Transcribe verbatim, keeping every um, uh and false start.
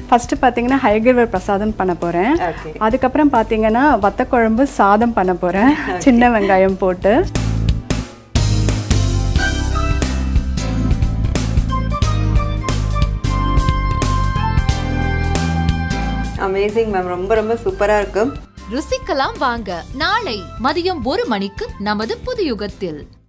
First பாத்தீங்கன்னா ஹயகிரிவர் பிரசாதம் பண்ண போறேன். அதுக்கப்புறம் பாத்தீங்கன்னா வத்த குழம்பு சாதம் பண்ண போறேன் சின்ன வெங்காயம் போட்டு. அமேசிங் மேம், ரொம்ப ரொம்ப சூப்பரா இருக்கு. ருசிக்கலாம் வாங்க. நாளை மதியம் ஒரு மணிக்கு நமது புது யுகத்தில்.